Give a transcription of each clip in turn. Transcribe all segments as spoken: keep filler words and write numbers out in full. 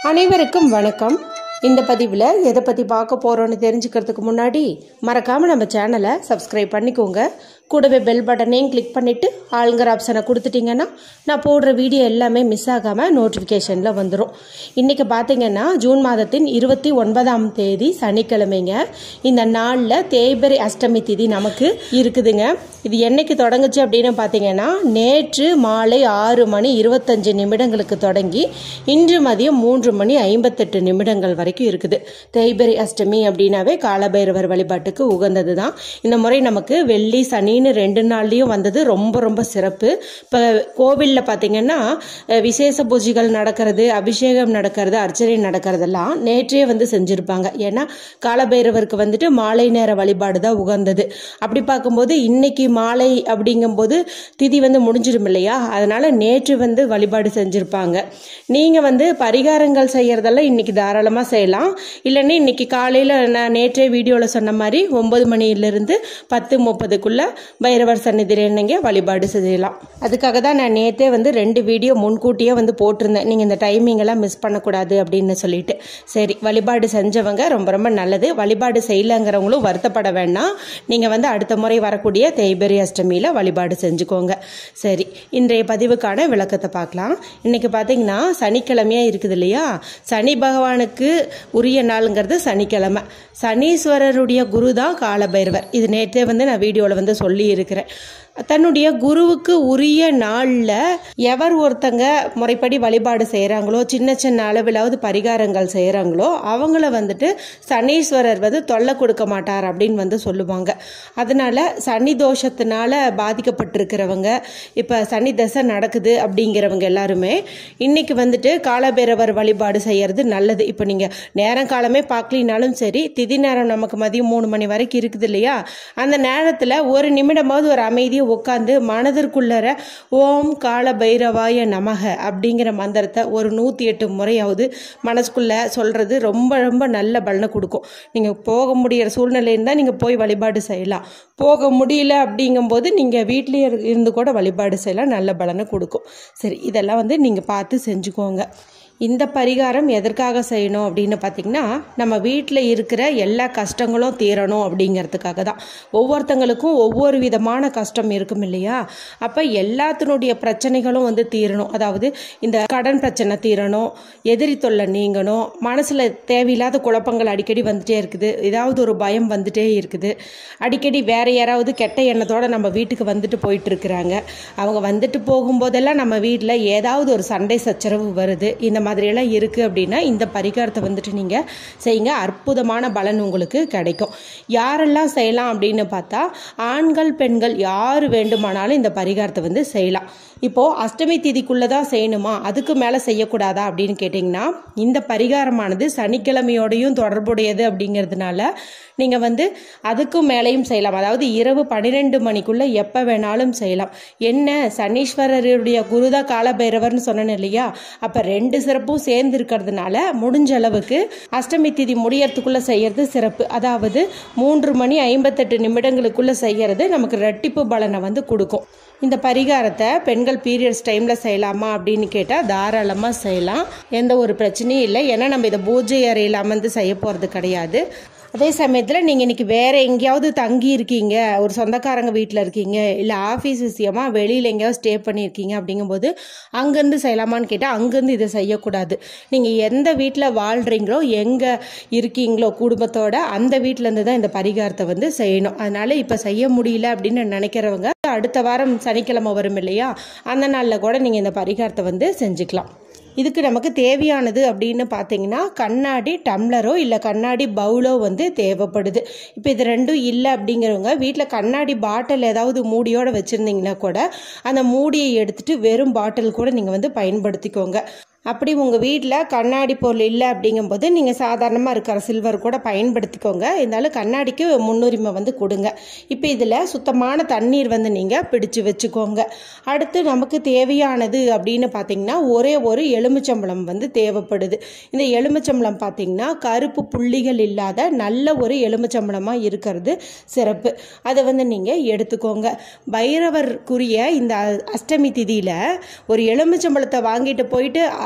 அனைவருக்கும் வணக்கம். இந்த பதிவில் எதை பற்றி பார்க்க போகிறோன்னு தெரிஞ்சுக்கிறதுக்கு முன்னாடி மறக்காமல் நம்ம சேனலை சப்ஸ்கிரைப் பண்ணிக்கோங்க. கூடவே பெல் பட்டனையும் கிளிக் பண்ணிவிட்டு ஆளுங்கிற ஆப்ஷனை கொடுத்துட்டிங்கன்னா நான் போடுற வீடியோ எல்லாமே மிஸ் ஆகாமல் நோட்டிஃபிகேஷனில் வந்துடும். இன்றைக்கி பார்த்தீங்கன்னா ஜூன் மாதத்தின் இருபத்தி ஒன்பதாம் தேதி சனிக்கிழமைங்க. இந்த நாளில் தேய்பிறை அஷ்டமி திதி நமக்கு இருக்குதுங்க. இது என்னைக்கு தொடங்குச்சு அப்படின்னு பார்த்தீங்கன்னா நேற்று மாலை ஆறு மணி இருபத்தஞ்சு நிமிடங்களுக்கு தொடங்கி இன்று மதியம் மூன்று மணி ஐம்பத்தெட்டு நிமிடங்கள் வரைக்கும் இருக்குது. தேய்பிறை அஷ்டமி அப்படின்னாவே காலபைரவர் வழிபாட்டுக்கு உகந்தது தான். இந்த முறை நமக்கு வெள்ளி சனின்னு ரெண்டு நாள்லையும் வந்தது ரொம்ப ரொம்ப சிறப்பு. இப்போ கோவிலில் பார்த்தீங்கன்னா விசேஷ பூஜைகள் நடக்கிறது, அபிஷேகம் நடக்கிறது, அர்ச்சனை நடக்கிறதெல்லாம் நேற்றே வந்து செஞ்சுருப்பாங்க. ஏன்னா காலபைரவருக்கு வந்துட்டு மாலை நேர வழிபாடு தான் உகந்தது. அப்படி பார்க்கும்போது இன்னைக்கு மாலை அப்படிங்கும்போது திதி வந்து முடிஞ்சிடும் இல்லையா, அதனால நேற்று வந்து வழிபாடு செஞ்சுருப்பாங்க. நீங்கள் வந்து பரிகாரங்கள் செய்யறதெல்லாம் இன்னைக்கு தாராளமாக செய்யலாம். இல்லைன்னா இன்னைக்கு காலையில் நான் நேற்றே வீடியோவில் சொன்ன மாதிரி ஒன்பது மணியிலிருந்து பத்து முப்பதுக்குள்ள பைரவர் சன்னிதியில் நீங்கள் வழிபாடு செய்யலாம். அதுக்காக தான் நான் நேற்றே வந்து ரெண்டு வீடியோ முன்கூட்டியே வந்து போட்டிருந்தேன், நீங்கள் இந்த டைமிங் எல்லாம் மிஸ் பண்ணக்கூடாது அப்படின்னு சொல்லிட்டு. சரி, வழிபாடு செஞ்சவங்க ரொம்ப ரொம்ப நல்லது. வழிபாடு செய்யலைங்கிறவங்களும் வருத்தப்பட வேண்டாம். நீங்கள் வந்து அடுத்த முறை வரக்கூடிய தேய்பிறை அஷ்டமியில் வழிபாடு செஞ்சுக்கோங்க. சரி, இன்றைய பதிவுக்கான விளக்கத்தை பார்க்கலாம். இன்னைக்கு பார்த்தீங்கன்னா சனிக்கிழமையாக இருக்குது இல்லையா, சனி பகவானுக்கு உரிய நாளுங்கிறது சனிக்கிழமை. சனீஸ்வரருடைய குரு தான் காலபைரவர். இது நேற்றே வந்து நான் வீடியோவில் வந்து சொல்லி இருக்கிறேன். தன்னுடைய குருவுக்கு உரிய நாளில் எவர் ஒருத்தங்க முறைப்படி வழிபாடு செய்கிறாங்களோ, சின்ன சின்ன அளவிலாவது பரிகாரங்கள் செய்கிறாங்களோ அவங்கள வந்துட்டு சனீஸ்வரர் வந்து தொல்லை கொடுக்க மாட்டார் அப்படின்னு வந்து சொல்லுவாங்க. அதனால சனி தோஷத்தினால பாதிக்கப்பட்டிருக்கிறவங்க, இப்போ சனி தசை நடக்குது அப்படிங்கிறவங்க எல்லாருமே இன்னைக்கு வந்துட்டு காலபைரவர் வழிபாடு செய்யறது நல்லது. இப்போ நீங்கள் நேரம் காலமே பார்க்கலினாலும் சரி, திதி நேரம் நமக்கு மதியம் மூணு மணி வரைக்கும் இருக்குது இல்லையா, அந்த நேரத்தில் ஒரு நிமிடமாவது ஒரு அமைதியை உட்காந்து மனதிற்குள்ளற ஓம் கால பைரவாய நமக அப்படிங்கிற மந்திரத்தை ஒரு நூற்றி எட்டு முறையாவது மனசுக்குள்ள சொல்றது ரொம்ப ரொம்ப நல்ல பலனை கொடுக்கும். நீங்கள் போக முடிகிற சூழ்நிலை இருந்தால் நீங்கள் போய் வழிபாடு செய்யலாம். போக முடியல அப்படிங்கும்போது நீங்கள் வீட்டிலேயே இருந்து கூட வழிபாடு செய்யலாம், நல்ல பலனை கொடுக்கும். சரி, இதெல்லாம் வந்து நீங்கள் பார்த்து செஞ்சுக்கோங்க. இந்த பரிகாரம் எதற்காக செய்யணும் அப்படின்னு பார்த்தீங்கன்னா, நம்ம வீட்டில் இருக்கிற எல்லா கஷ்டங்களும் தீரணும் அப்படிங்கிறதுக்காக தான். ஒவ்வொருத்தங்களுக்கும் ஒவ்வொரு விதமான கஷ்டம் இருக்கும் இல்லையா, அப்போ எல்லாத்தினுடைய பிரச்சனைகளும் வந்து தீரணும். அதாவது இந்த கடன் பிரச்சனை தீரணும், எதிரி தொல்லை நீங்கணும், மனசில் தேவையில்லாத குழப்பங்கள் அடிக்கடி வந்துட்டே இருக்குது, ஏதாவது ஒரு பயம் வந்துட்டே இருக்குது, அடிக்கடி வேற யாராவது கெட்ட எண்ணத்தோடு நம்ம வீட்டுக்கு வந்துட்டு போயிட்டு இருக்கிறாங்க, அவங்க வந்துட்டு போகும்போதெல்லாம் நம்ம வீட்டில் ஏதாவது ஒரு சண்டை சச்சரவு வருது, இந்த மாதிரியெல்லாம் இருக்குது அப்படின்னா இந்த பரிகாரத்தை வந்துட்டு நீங்கள் செய்யுங்க. அற்புதமான பலன் உங்களுக்கு கிடைக்கும். யாரெல்லாம் செய்யலாம் அப்படின்னு பார்த்தா, ஆண்கள் பெண்கள் யார் வேண்டுமானாலும் இந்த பரிகாரத்தை வந்து செய்யலாம். இப்போது அஷ்டமி திதிக்குள்ளே தான் செய்யணுமா, அதுக்கு மேலே செய்யக்கூடாதா அப்படின்னு கேட்டிங்கன்னா, இந்த பரிகாரமானது சனிக்கிழமையோடையும் தொடர்புடையது அப்படிங்கிறதுனால நீங்கள் வந்து அதுக்கும் மேலேயும் செய்யலாம். அதாவது இரவு பன்னிரெண்டு மணிக்குள்ளே எப்போ வேணாலும் செய்யலாம். என்ன, சனீஸ்வரருடைய குருதா காலபைரவர்னு சொன்னேன் இல்லையா, அப்போ ரெண்டு சிறப்பும் சேர்ந்து இருக்கிறதுனால முடிஞ்ச அளவுக்கு அஷ்டமி திதி முடியறதுக்குள்ளே செய்யறது சிறப்பு. அதாவது மூன்று மணி ஐம்பத்தெட்டு நிமிடங்களுக்குள்ளே செய்யறது நமக்கு ரெட்டிப்பு பலனை வந்து கொடுக்கும். இந்த பரிகாரத்தை பெண்கள் பீரியட்ஸ் டைமில் செய்யலாமா அப்படின்னு கேட்டால் தாராளமாக செய்யலாம், எந்த ஒரு பிரச்சனையும் இல்லை. ஏன்னா நம்ம இதை பூஜை அறையில் அமர்ந்து செய்ய போகிறது கிடையாது. அதே சமயத்தில் நீங்கள் இன்றைக்கி வேறு எங்கேயாவது தங்கி இருக்கீங்க, ஒரு சொந்தக்காரங்க வீட்டில் இருக்கீங்க, இல்லை ஆஃபீஸ் விஷயமாக வெளியில் எங்கேயாவது ஸ்டே பண்ணியிருக்கீங்க அப்படிங்கும்போது அங்கேருந்து செய்யலாமான்னு கேட்டால் அங்கேருந்து இதை செய்யக்கூடாது. நீங்கள் எந்த வீட்டில் வாழ்கிறீங்களோ, எங்கே இருக்கீங்களோ குடும்பத்தோட, அந்த வீட்டிலேருந்து தான் இந்த பரிகாரத்தை வந்து செய்யணும். அதனால் இப்போ செய்ய முடியல அப்படின்னு நினைக்கிறவங்க அடுத்த வாரம் சனிக்கிழமை வரும் இல்லையா, அந்த நாளில் கூட நீங்கள் இந்த பரிகாரத்தை வந்து செஞ்சுக்கலாம். இதுக்கு நமக்கு தேவையானது அப்படின்னு பார்த்தீங்கன்னா, கண்ணாடி டம்ளரோ இல்லை கண்ணாடி பவுலோ வந்து தேவைப்படுது. இப்போ இது ரெண்டும் இல்லை அப்படிங்கிறவங்க வீட்டில் கண்ணாடி பாட்டில் ஏதாவது மூடியோடு வச்சுருந்தீங்கன்னா கூட அந்த மூடியை எடுத்துகிட்டு வெறும் பாட்டில் கூட நீங்கள் வந்து பயன்படுத்திக்கோங்க. அப்படி உங்கள் வீட்டில் கண்ணாடி பொருள் இல்லை அப்படிங்கும்போது நீங்கள் சாதாரணமாக இருக்கிற சில்வர் கூட பயன்படுத்திக்கோங்க. இருந்தாலும் கண்ணாடிக்கு முன்னுரிமை வந்து கொடுங்க. இப்போ இதில் சுத்தமான தண்ணீர் வந்து நீங்கள் பிடிச்சு வச்சுக்கோங்க. அடுத்து நமக்கு தேவையானது அப்படின்னு பார்த்தீங்கன்னா, ஒரே ஒரு எலுமிச்சம்பழம் வந்து தேவைப்படுது. இந்த எலுமிச்சம்பழம் பார்த்தீங்கன்னா கருப்பு புள்ளிகள் இல்லாத நல்ல ஒரு எலுமிச்சம்பழமாக இருக்கிறது சிறப்பு. அதை வந்து நீங்கள் எடுத்துக்கோங்க. பைரவருக்குரிய இந்த அஷ்டமி திதியில் ஒரு எலுமிச்சம்பழத்தை வாங்கிட்டு போயிட்டு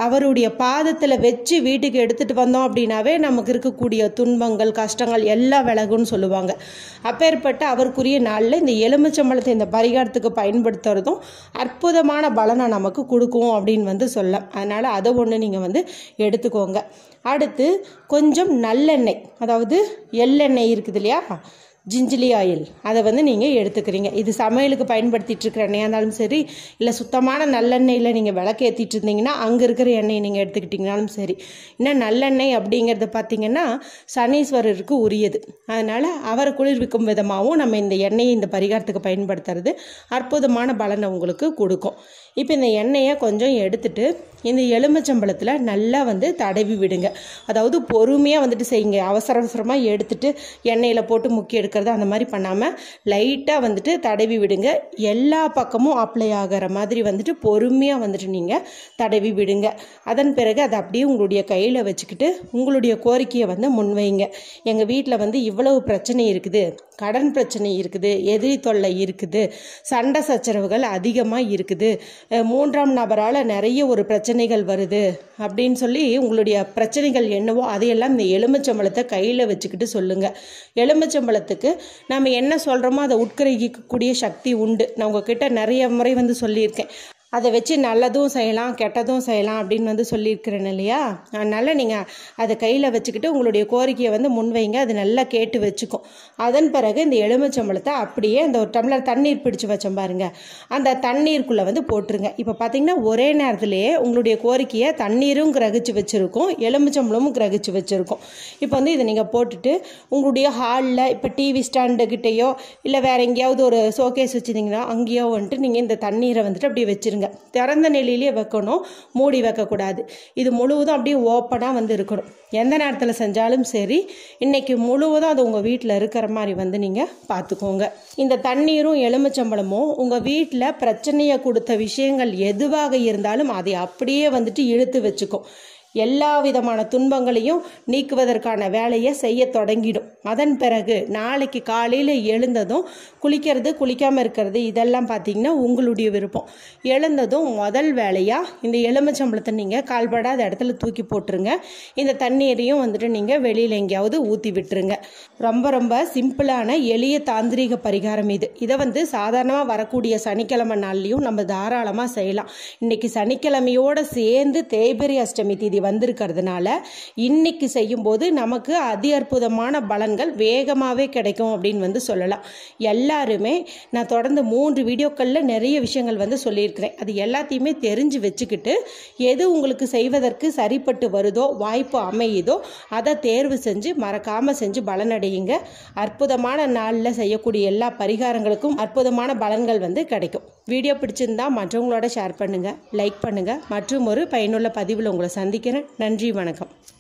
அவருடைய பாதத்தில் வச்சு வீட்டுக்கு எடுத்துகிட்டு வந்தோம் அப்படின்னாவே நமக்கு இருக்கக்கூடிய துன்பங்கள் கஷ்டங்கள் எல்லாம் விலகுன்னு சொல்லுவாங்க. அப்பேற்பட்ட அவருக்குரிய நாளில் இந்த எலுமிச்சம்பழத்தை இந்த பரிகாரத்துக்கு பயன்படுத்துறதும் அற்புதமான பலனை நமக்கு கொடுக்கும் அப்படின்னு வந்து சொல்லலாம். அதனால் அதை ஒன்று நீங்கள் வந்து எடுத்துக்கோங்க. அடுத்து கொஞ்சம் நல்லெண்ணெய், அதாவது எள்ளெண்ணெய் இருக்குது இல்லையா, ஜிஞ்சிலி ஆயில், அதை வந்து நீங்கள் எடுத்துக்கிறீங்க. இது சமையலுக்கு பயன்படுத்திகிட்டு இருக்கிற எண்ணெயாக இருந்தாலும் சரி, இல்லை சுத்தமான நல்லெண்ணெயில் நீங்கள் விளக்கு ஏற்றிட்டு இருந்தீங்கன்னா அங்கே இருக்கிற எண்ணெயை நீங்கள் எடுத்துக்கிட்டிங்கனாலும் சரி. இன்னும் நல்லெண்ணெய் அப்படிங்கிறது பார்த்திங்கன்னா சனீஸ்வரருக்கு உரியது. அதனால் அவரை குளிர்விக்கும் விதமாகவும் நம்ம இந்த எண்ணெயை இந்த பரிகாரத்துக்கு பயன்படுத்துறது அற்புதமான பலனை உங்களுக்கு கொடுக்கும். இப்போ இந்த எண்ணெயை கொஞ்சம் எடுத்துட்டு இந்த எலுமிச்சம்பழத்தில் நல்லா வந்து தடவி விடுங்க. அதாவது பொறுமையாக வந்துட்டு செய்யுங்க. அவசர அவசரமாக எடுத்துட்டு எண்ணெயில் போட்டு முக்கி எடுக்கிறது அந்த மாதிரி பண்ணாமல் லைட்டாக வந்துட்டு தடவி விடுங்க. எல்லா பக்கமும் அப்ளை ஆகிற மாதிரி வந்துட்டு பொறுமையாக வந்துட்டு நீங்கள் தடவி விடுங்க. அதன் பிறகு அதை அப்படியே உங்களுடைய கையில் வச்சுக்கிட்டு உங்களுடைய கோரிக்கையை வந்து முன்வைங்க. எங்கள் வீட்டில் வந்து இவ்வளவு பிரச்சனை இருக்குது, கடன் பிரச்சனை இருக்குது, எதிரி தொல்லை இருக்குது, சண்டை சச்சரவுகள் அதிகமாக இருக்குது, மூன்றாம் நபரால் நிறைய ஒரு பிரச்சனைகள் வருது அப்படின்னு சொல்லி உங்களுடைய பிரச்சனைகள் என்னவோ அதையெல்லாம் இந்த எலுமிச்சம்பழத்தை கையில் வச்சுக்கிட்டு சொல்லுங்கள். எலுமிச்சம்பழத்துக்கு நம்ம என்ன சொல்கிறோமோ அதை உட்கிரகிக்கக்கூடிய சக்தி உண்டு. நான் உங்ககிட்ட நிறைய முறை வந்து சொல்லியிருக்கேன். அதை வச்சு நல்லதும் செய்யலாம் கெட்டதும் செய்யலாம் அப்படின்னு வந்து சொல்லியிருக்கிறேன் இல்லையா. அதனால் நீங்கள் அதை கையில் வச்சுக்கிட்டு உங்களுடைய கோரிக்கையை வந்து முன்வைங்க. அது நல்லா கேட்டு வச்சுக்கும். அதன் பிறகு இந்த எலுமிச்சம்பழத்தை அப்படியே இந்த ஒரு டம்ளர் தண்ணீர் பிடிச்சி வச்சோம் பாருங்கள், அந்த தண்ணீருக்குள்ளே வந்து போட்டுருங்க. இப்போ பார்த்தீங்கன்னா ஒரே நேரத்துலேயே உங்களுடைய கோரிக்கையை தண்ணீரும் கிரகிச்சு வச்சுருக்கும், எலுமிச்சம்பழமும் கிரகிச்சு வச்சுருக்கும். இப்போ வந்து இதை நீங்கள் போட்டுட்டு உங்களுடைய ஹாலில் இப்போ டிவி ஸ்டாண்டுக்கிட்டேயோ இல்லை வேறு எங்கேயாவது ஒரு ஷோகேஸ் வச்சுருந்தீங்கன்னா அங்கேயோ வந்துட்டு நீங்கள் இந்த தண்ணீரை வந்துட்டு அப்படியே வச்சுருங்க. திறந்த நிலையிலேயே வைக்கணும், மூடி வைக்கக்கூடாது. இது முழுவதும் அப்படியே ஓப்பனாக வந்து இருக்கணும். எந்த நேரத்தில் செஞ்சாலும் சரி இன்னைக்கு முழுவதும் அது உங்கள் வீட்டில் இருக்கிற மாதிரி வந்து நீங்கள் பார்த்துக்கோங்க. இந்த தண்ணீரும் எலுமிச்சம்பழமும் உங்கள் வீட்டில் பிரச்சனையை கொடுத்த விஷயங்கள் எதுவாக இருந்தாலும் அதை அப்படியே வந்துட்டு இழுத்து வச்சுக்கும். எல்லா விதமான துன்பங்களையும் நீக்குவதற்கான வேலையை செய்ய தொடங்கிடும். அதன் பிறகு நாளைக்கு காலையில் எழுந்ததும் குளிக்கிறது குளிக்காமல் இருக்கிறது இதெல்லாம் பார்த்தீங்கன்னா உங்களுடைய விருப்பம். எழுந்ததும் முதல் வேலையாக இந்த எலுமிச்சம்பழத்தை நீங்கள் கால்படாத இடத்துல தூக்கி போட்டுருங்க. இந்த தண்ணீரையும் வந்துட்டு நீங்கள் வெளியில் எங்கேயாவது ஊற்றி விட்டுருங்க. ரொம்ப ரொம்ப சிம்பிளான எளிய தாந்திரிக பரிகாரம் இது. இதை வந்து சாதாரணமாக வரக்கூடிய சனிக்கிழமை நாள்லையும் நம்ம தாராளமாக செய்யலாம். இன்னைக்கு சனிக்கிழமையோடு சேர்ந்து தேய்பிறை அஷ்டமி தீதி வந்திருக்கிறதுனால இன்னைக்கு செய்யும் போது நமக்கு அதி அற்புதமான பலன்கள் வேகமாகவே கிடைக்கும் அப்படின்னு வந்து சொல்லலாம். எல்லாருமே நான் தொடர்ந்து மூன்று வீடியோக்களில் நிறைய விஷயங்கள் வந்து சொல்லியிருக்கிறேன். அது எல்லாத்தையுமே தெரிஞ்சு வச்சுக்கிட்டு எது உங்களுக்கு செய்வதற்கு சரிப்பட்டு வருதோ வாய்ப்பு அமையுதோ அதை தேர்வு செஞ்சு மறக்காமல் செஞ்சு பலனடையுங்க. அற்புதமான நாளில் செய்யக்கூடிய எல்லா பரிகாரங்களுக்கும் அற்புதமான பலன்கள் வந்து கிடைக்கும். வீடியோ பிடிச்சிருந்தா மற்றவங்களோட ஷேர் பண்ணுங்கள், லைக் பண்ணுங்கள். மற்றும் ஒரு பயனுள்ள பதிவில் உங்களை சந்திக்கிறேன். நன்றி, வணக்கம்.